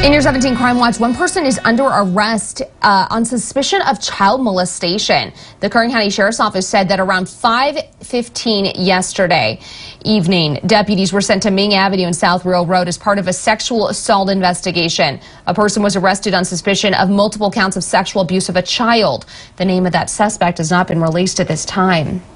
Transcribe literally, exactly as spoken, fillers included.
In your seventeen Crime Watch, one person is under arrest uh, on suspicion of child molestation. The Kern County Sheriff's Office said that around five fifteen yesterday evening, deputies were sent to Ming Avenue and South Real Road as part of a sexual assault investigation. A person was arrested on suspicion of multiple counts of sexual abuse of a child. The name of that suspect has not been released at this time.